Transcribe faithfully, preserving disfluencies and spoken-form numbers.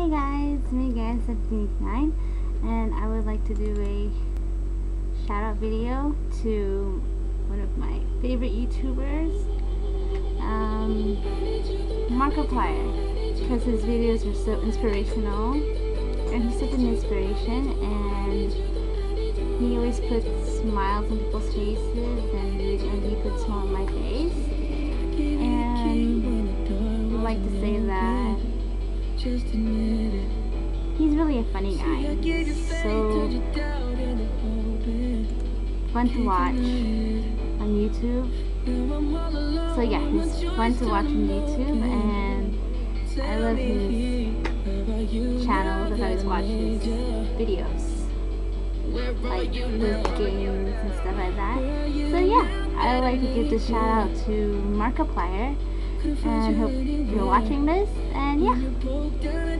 Hi guys, it's me guys seventeen eighty-nine, and I would like to do a shout out video to one of my favorite YouTubers, um, Markiplier, because his videos are so inspirational, and he's such an inspiration, and he always puts smiles on people's faces, and, and he puts a smile on my face, and I'd like to say that he's really a funny guy. He's so fun to watch on YouTube. So yeah, he's fun to watch on YouTube, and I love his channel because I always watch his videos, like with games and stuff like that. So yeah, I would like to give this shout out to Markiplier, and hope you're watching this, and yeah.